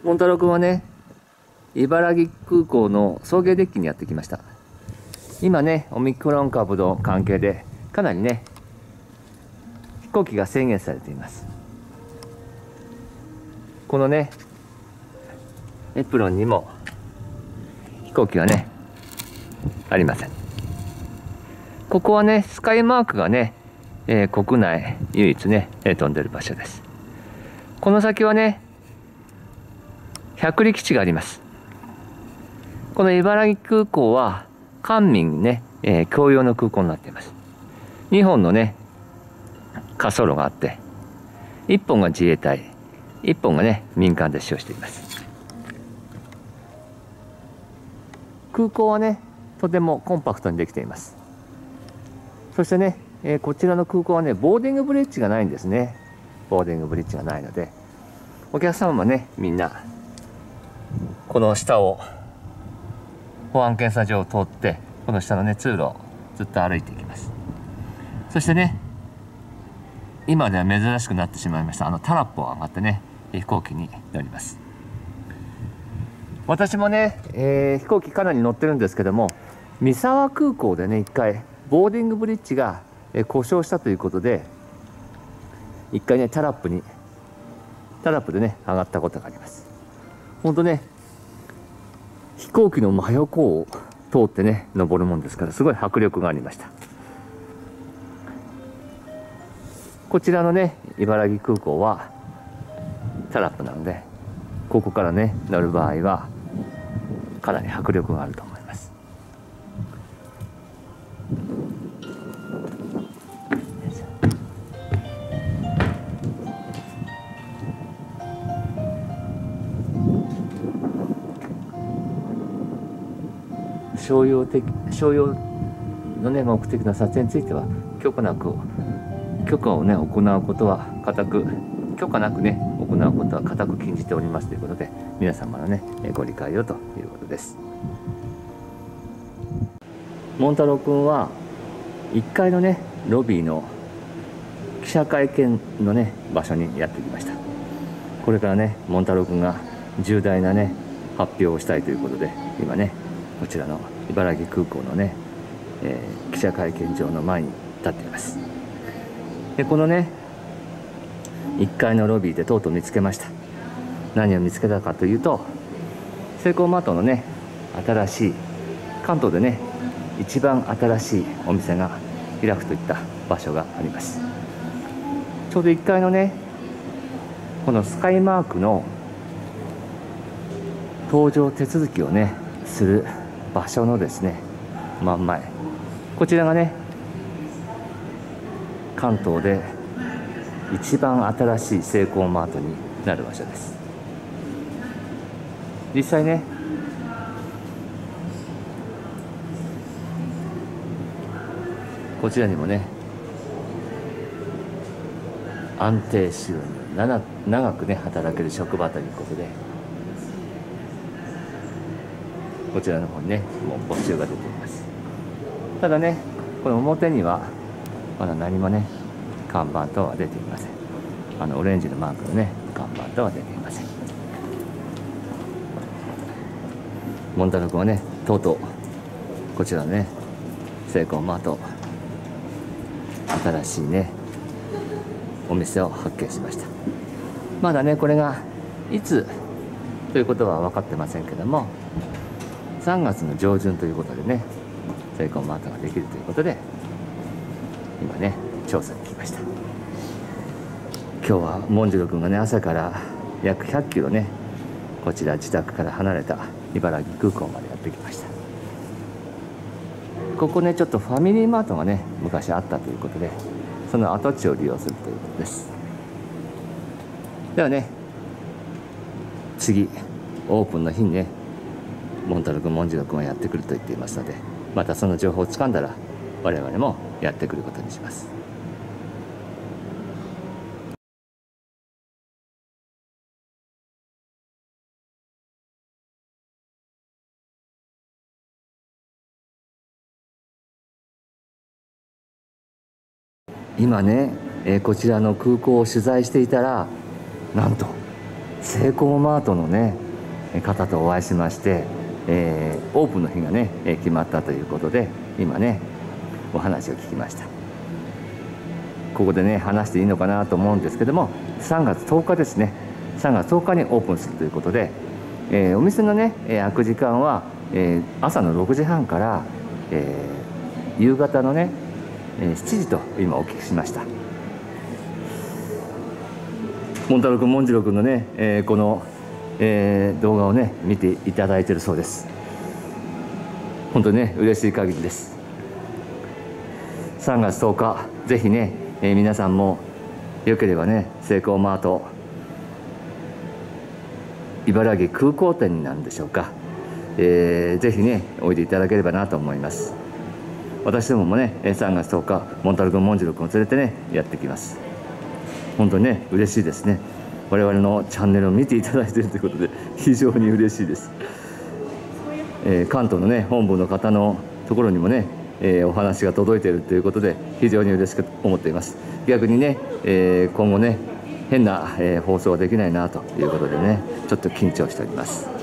モンタロウ君はね、茨城空港の送迎デッキにやってきました。今ね、オミクロン株の関係でかなりね、飛行機が制限されています。このね、エプロンにも飛行機はね、ありません。ここはね、スカイマークがね、国内唯一ね、飛んでる場所です。この先はね、百里基地があります。この茨城空港は官民ね、共用の空港になっています。2本のね、滑走路があって、1本が自衛隊、1本がね、民間で使用しています。空港はね、とてもコンパクトにできています。そしてね、こちらの空港はね、ボーディングブリッジがないんですね。ボーディングブリッジがないので、お客様はね、みんなこの下を保安検査場を通って、この下のね、通路をずっと歩いていきます。そしてね、今では珍しくなってしまいました、タラップを上がってね、飛行機に乗ります。私もね、飛行機かなり乗ってるんですけども、三沢空港でね、一回ボーディングブリッジが故障したということで、一回ね、タラップでね、上がったことがあります。本当ね、飛行機の真横を通ってね、登るもんですから、すごい迫力がありました。こちらのね、茨城空港はタラップなので、ここからね、乗る場合はかなり迫力があると思います。商用のね、目的の撮影については許可をね、行うことは許可なくね、行うことは固く禁じておりますということで、皆様のね、ご理解をということです。モンタロウ君は1階のね、ロビーの記者会見のね、場所にやってきました。これからね、モンタロウ君が重大なね、発表をしたいということで、今ね、こちらの茨城空港のね、記者会見場の前に立っています。で、このね、1階のロビーでとうとう見つけました。何を見つけたかというと、セイコーマートのね、新しい、関東でね、一番新しいお店が開くといった場所があります。ちょうど1階のね、このスカイマークの搭乗手続きをね、する場所のですね、真ん前、こちらがね、関東で一番新しいセイコーマートになる場所です。実際ね、こちらにもね、安定収入、長くね、働ける職場ということで、こちらの方にね、もう募集が出ています。ただね、この表にはまだ何もね、看板等は出ていません。オレンジのマークのね、看板等は出ていません。モンタロウ君はね、とうとうこちらのね、セイコーマート、新しいね、お店を発見しました。まだね、これがいつということは分かってませんけども、3月の上旬ということでね、セイコーマートができるということで、今ね、調査に来ました。今日はモンジロ君がね、朝から約100キロね、こちら自宅から離れた茨城空港までやってきました。ここね、ちょっとファミリーマートがね、昔あったということで、その跡地を利用するということです。ではね、次オープンの日にね、モンタロウ君、モンジロ君はやってくると言っていますので、またその情報をつかんだら我々もやってくることにします。今ね、こちらの空港を取材していたら、なんとセイコーマートのね方とお会いしまして、オープンの日がね決まったということで、今ねお話を聞きました。ここでね話していいのかなと思うんですけども、3月10日ですね、3月10日にオープンするということで、お店のね開く時間は、朝の6時半から、夕方のね7時と今お聞きしました。モンタロ君、モンジロ君のね、この、動画をね見ていただいているそうです。本当にね嬉しい限りです。3月10日ぜひね、皆さんもよければね、セイコーマート茨城空港店になるんでしょうか、ぜひねおいでいただければなと思います。私どももね3月10日モンタロ君、モンジロ君を連れてねやってきます。本当にね嬉しいですね。我々のチャンネルを見ていただいているということで非常に嬉しいです。関東のね本部の方のところにもね、お話が届いているということで非常に嬉しく思っています。逆にね、今後ね変な、放送ができないなということでねちょっと緊張しております。